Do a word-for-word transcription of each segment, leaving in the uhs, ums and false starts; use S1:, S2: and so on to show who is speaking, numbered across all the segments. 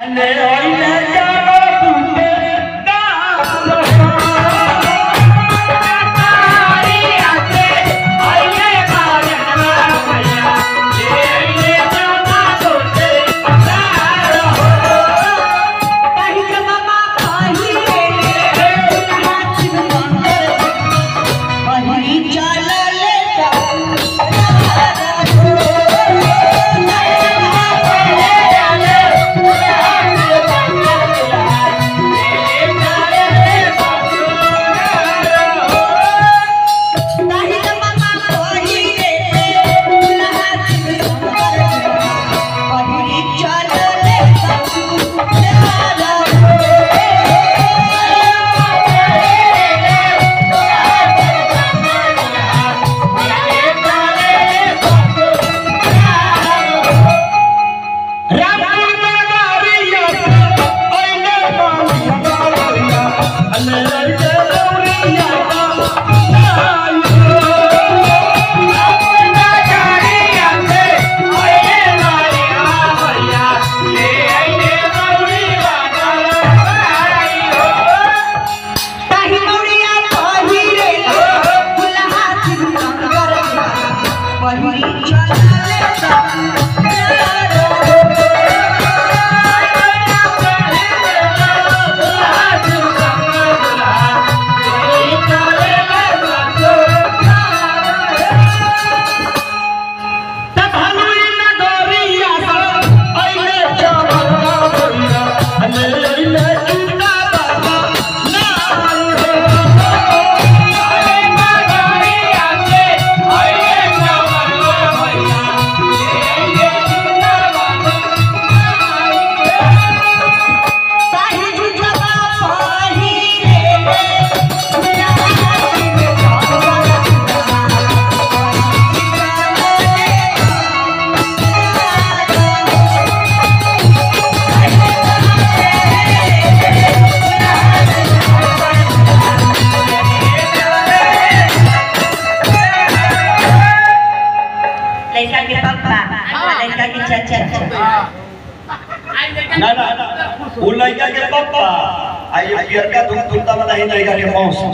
S1: ना ना वो लड़का के पापा आई पियर का तुम तुमता मत ही लड़का के मौसा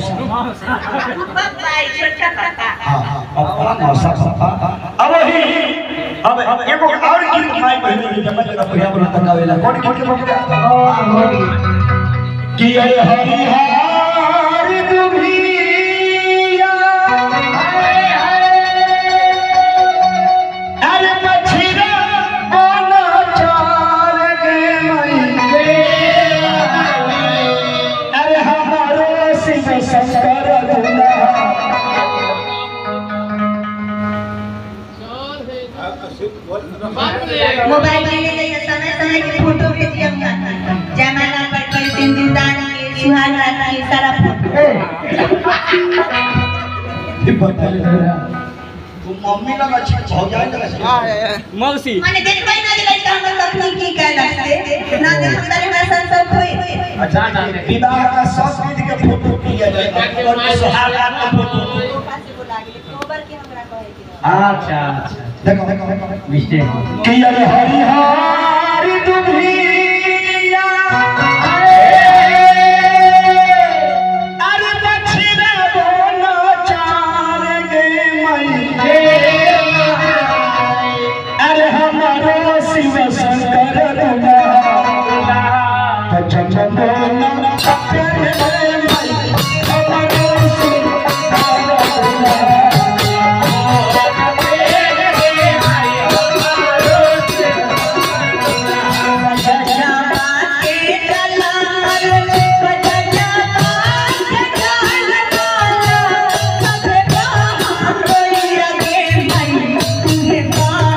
S2: पापा आई छोटा पापा
S1: हां हां पापा मौसा पापा अब ही अब एगो और गीत माई बहन के जब जब भैया बोला तकावेला कौन गीत के बोलता कि अरे हरि हरि दुभिया अरे मछिरा बोला चार गे मई अरे हमारो शिव शंकर दुल्हा
S2: मोबाइल में ले ले समय समय की फोटो भेजिएगा जमाना पर कई दिन दिन दान के सुहाग रात की सारा फोटो
S1: ये बता ले तू मम्मी लगा छी हो जाए लगा हां
S3: मौसी
S2: माने देख भाई ना दिलाई तो हम तकनीक की कह लगते ना दे हमारे भाषा सब कोई
S1: अच्छा विवाह का सब विधि के फोटो किया जाए और सुहाग रात का फोटो
S2: पासे बोला गेले अक्टूबर के हमरा कहे के
S3: अच्छा अच्छा
S1: देखो देखो देखो
S3: मिस्टेक
S1: कि अरे हरि हरि दुभिया अरे दक्षिणा बोलो चार गे मई अरे हमारो शिव शंकर दुल्हा चंदन चक्कर मई हमारो शिव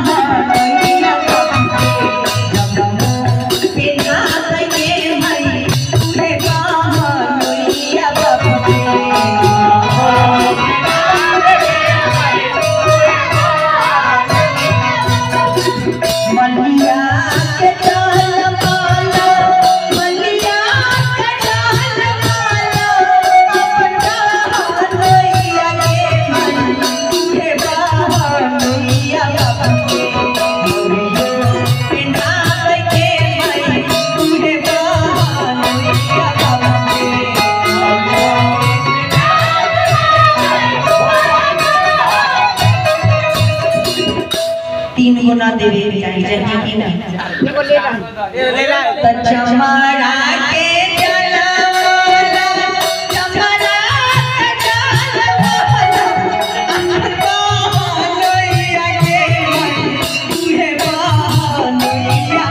S2: बिना देवे के चाहिए जल्दी की ना
S3: देखो ले ला ले ला
S2: चमड़ा के जलवाला चमड़ा के जलवाला लोइया के तुहे बालोइया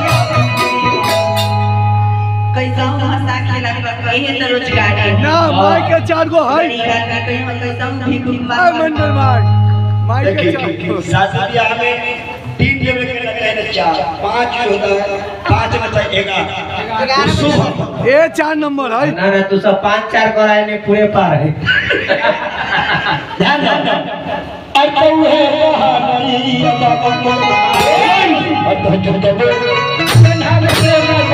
S2: कैसा हंसा खेला एहे तो रोजगार है
S4: ना माई के चार गो है
S2: कहीं हम कैसा भीख
S4: आ मंडल मार माई के चार गो
S1: शादी ब्याह में तीन लेवे के लगता है चार पांच होता है पांच में चाहे ग्यारह शुभ
S4: ए चार नंबर है
S3: ना ना तू सब पांच चार कराए ने पूरे पार है
S1: ध्यान ध्यान आई तो है कहानी अदा को और तो जो तो